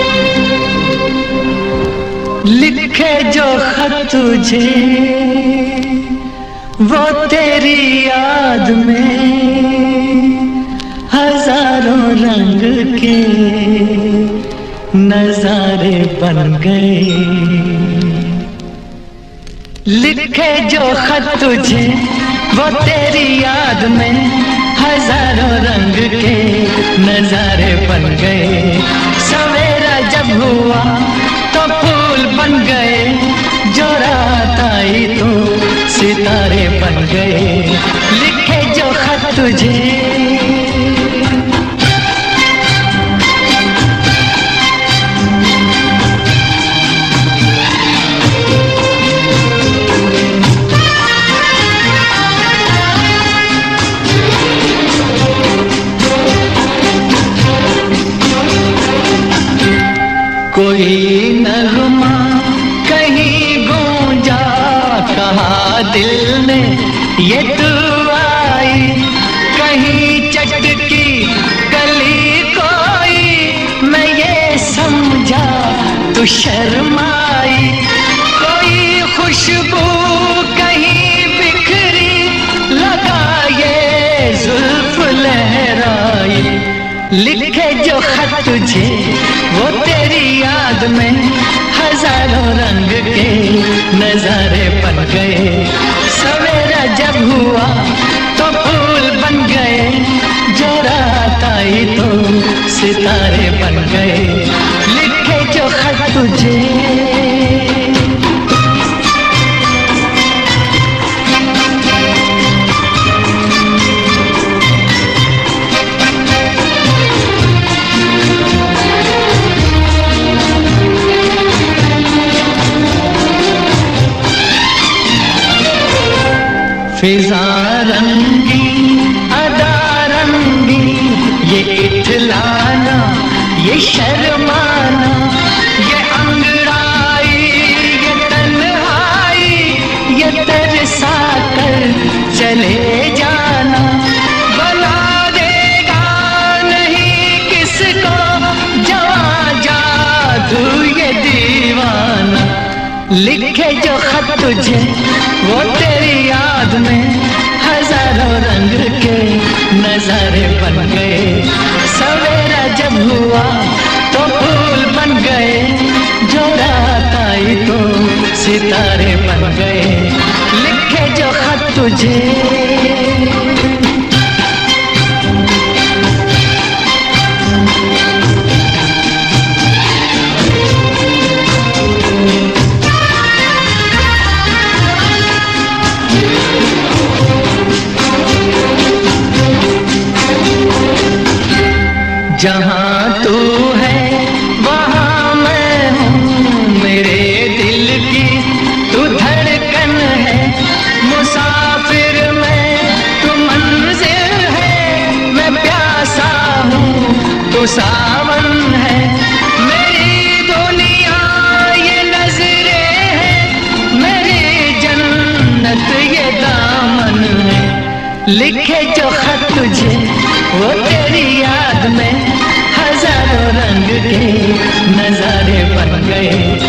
लिखे जो खत तुझे वो तेरी याद में हजारों रंग के नजारे बन गए। लिखे जो खत तुझे वो तेरी याद में हजारों रंग के नजारे बन गए। सवेरा जब हुआ तो फूल बन गए, जो रात आई तो सितारे बन गए। लिखे जो खत तुझे कोई नगमा कहीं गूंजा, कहा दिल ने ये तू आई। कहीं चटकी कली कोई, मैं ये समझा तू शर्माई। कोई खुशबू कहीं बिखरी, लगा ये जुल्फ लहराई। लिखे जो खत तुझे वो तेरी याद में हजारों रंग के नजारे बन गए। सवेरा जब हुआ तो फूल बन गए, जो रात आई तो सितारे बन गए। लिखे जो खत तुझे फिजा रंगी अदा रंगी, ये इठलाना ये शर्माना, ये अंगड़ाई ये तन्हाई, ये तरसा कर चले जाना। बना देगा नहीं किसको जवां जादू ये दीवाना। लिखे जो खत तुझे वो तेरी याद में हजारों रंग के नजारे बन गए। सवेरा जब हुआ तो फूल बन गए, जो रात आई तो सितारे बन गए। लिखे जो खत तुझे जहाँ तू है वहाँ मैं हूँ, मेरे दिल की तू धड़कन है। मुसाफिर मैं तू मंजिल है, मैं प्यासा हूँ तू सावन है। मेरी दुनिया ये नजरें हैं, मेरी जन्नत ये दामन है। लिखे जो खत तुझे वो तेरी याद में हजारों रंग के नजारे बन गए।